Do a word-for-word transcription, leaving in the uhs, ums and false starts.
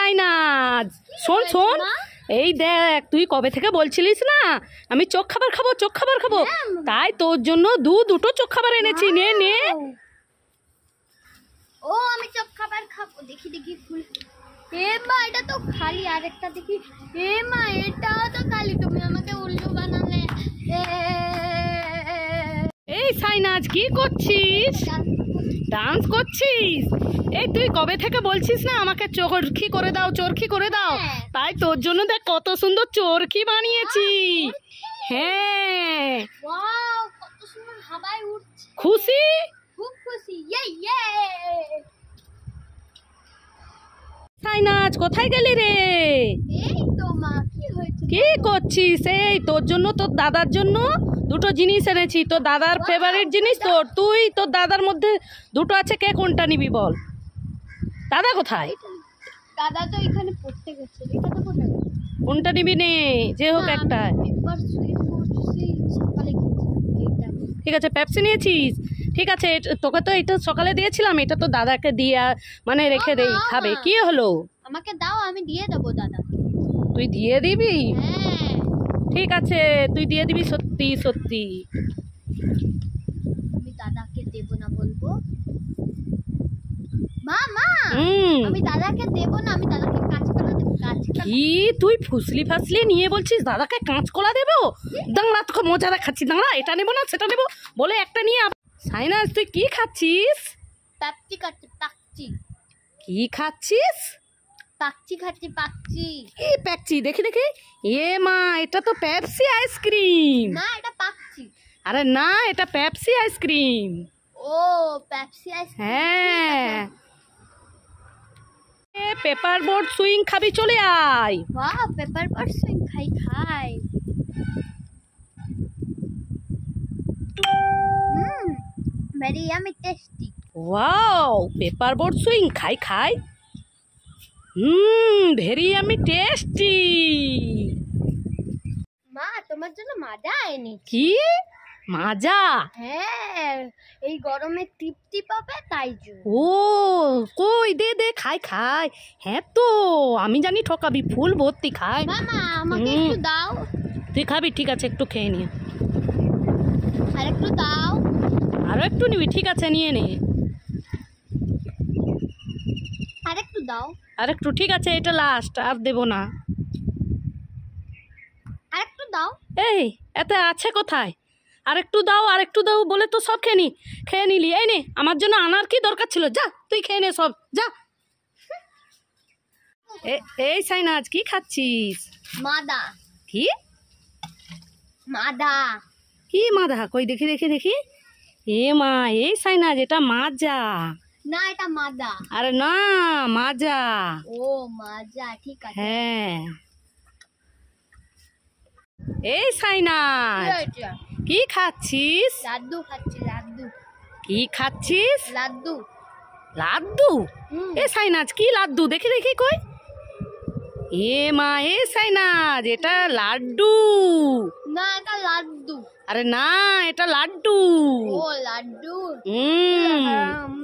সাইনাজ, শোন শোন, এই দেখ, তুই কবে থেকে বলছিলিস না আমি চোখ খাবার খাবো, চোখ খাবার খাবো, তাই তোর জন্য দু দুটো চোখ খাবার এনেছি, নে নে। ও আমি চোখ খাবার খাবো, দেখি দেখি ফুল। এ মা এটা তো খালি, আর একটা দেখি। এ মা এটাও তো খালি, তুমি আমাকে উল্লু বানালে। এই সাইনাজ কি করছিস? ডান্স করছিস? এই তুই কবে থেকে বলছিস না আমাকে চরখি করে দাও, চরখি করে দাও, তাই তোর জন্য দেখ কত সুন্দর চরখি বানিয়েছি। হ্যাঁ, ওয়াও কত সুন্দর হাওয়ায় উঠছে। খুশি? খুব খুশি। ইয়ে ইয়ে। সাইনাজ কোথায় গেলি রে? এই তো মা, কি হয়েছে? কি করছিস? এই তোর জন্য, তোর দাদার জন্য দুটো জিনিস এনেছি, তোর দাদার ফেভারিট জিনিস তোর, তুই তোর দাদার মধ্যে দুটো আছে, কে কোনটা নিবি বল? দাদা কোথায়? দাদা তো এখানে পড়তে গেছে। এটা তো কোথায়? কোনটা নিবি নে, যে হোক একটা। একবার সুই পড়ছি সকালে গেছে এইটা। ঠিক আছে, পেপসি নিয়েছিস? ঠিক আছে, তোকে তো এটা সকালে দিয়েছিলাম, এটা তো দাদাকে দিয়ে মানে রেখে দেই, খাবে। কি হলো? আমাকে দাও, আমি দিয়ে দেবো দাদাকে। তুই দিয়ে দিবি? হ্যাঁ ঠিক আছে, তুই দিয়ে দিবি সত্যি সত্যি। আমি দাদাকে দেব না বলবো। মা মা হুম, আমি দাদাকে দেব না, আমি দাদাকে কাঁচকলা দেব। কাঁচকলা? কি তুই ফুসলি ফাসলি নিয়ে বলছিস দাদাকে কাঁচকলা দেবো? দাঁড়া, তোকে মজা দেখাচ্ছি, দাঁড়া, এটা নেবো না সেটা নেবো বলে একটা নিয়ে। সাইনাজ তুই কি খাচ্ছিস? পাকচি খাচ্ছি, পাকচি। কি খাচ্ছিস? পাকচি খাচ্ছি, পাকচি। কি প্যাকচি? দেখি দেখি। এ মা, এটা তো পেপসি আইসক্রিম। না এটা পাকচি। আরে না, এটা পেপসি আইসক্রিম। ও পেপসি আইসক্রিম। হ্যাঁ, পেপার বোট সুইং খাবি? চলে আয়। ওয়াও পেপার বোট সুইং খাই খাই। Hmm very yummy tasty. Wow, paper boat swing খাই খাই। Hmm, very yummy tasty. মা তোমার জন্য মাজা এনেছি। কি মাজা? হ্যাঁ এই গরমে তৃপ্তি পাবে তাই জন্য। ও কই, দে দে, খাই খাই। হ্যাঁ তো আমি জানি ঠকাবি, ফুল ভর্তি খাই। মামা আমাকে হুম। একটু দাও। তুই খাবি? ঠিক আছে, একটু খেয়ে নিয়ে। আর একটু দাও। আরো একটু নিবি? ঠিক আছে, নিয়ে নে। আর একটু দাও। আর একটু? ঠিক আছে, এটা লাস্ট, আর দেবো না। আর একটু দাও। এই এতে আছে কোথায়? আর একটু দাও, আর একটু দাও বলে তো সব খেয়ে নি, খেয়ে নিলি। এই নে, আমার জন্য আনার কি দরকার ছিল? যা তুই খেয়ে নে সব, যা। এ- এই সাইনাজ কি খাচ্ছিস? মাদা। কি মাদা। কি মাদা? কই দেখি দেখি দেখি। এ মা, এই সাইনাজ এটা মাজা। না এটা মাদা। আরে না, মাজা। ও মাজা, ঠিক আছে। হ্যাঁ, এই সাইনাজ কি খাচ্ছিস? লাড্ডু খাচ্ছি, লাড্ডু। কি খাচ্ছিস? লাড্ডু। লাড্ডু? হুম। এ সাইনাজ কি লাড্ডু? দেখি দেখি কই। এ মা, এ সাইনাজ এটা লাড্ডু। না এটা লাড্ডু। আরে না, এটা লাড্ডু। ও লাড্ডু। হুম, আম,